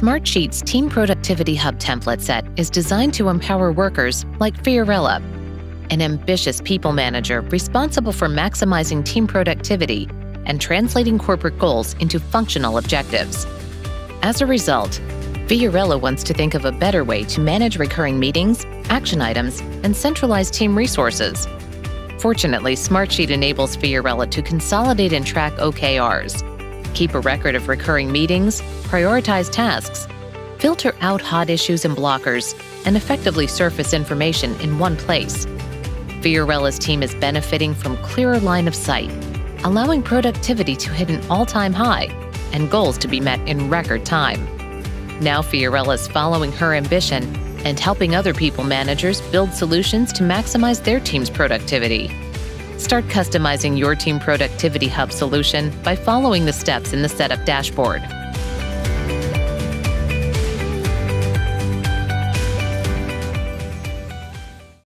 Smartsheet's Team Productivity Hub template set is designed to empower workers like Fiorella, an ambitious people manager responsible for maximizing team productivity and translating corporate goals into functional objectives. As a result, Fiorella wants to think of a better way to manage recurring meetings, action items, and centralized team resources. Fortunately, Smartsheet enables Fiorella to consolidate and track OKRs, keep a record of recurring meetings, prioritize tasks, filter out hot issues and blockers, and effectively surface information in one place. Fiorella's team is benefiting from clearer line of sight, allowing productivity to hit an all-time high and goals to be met in record time. Now Fiorella is following her ambition and helping other people managers build solutions to maximize their team's productivity. Start customizing your Team Productivity Hub solution by following the steps in the Setup dashboard.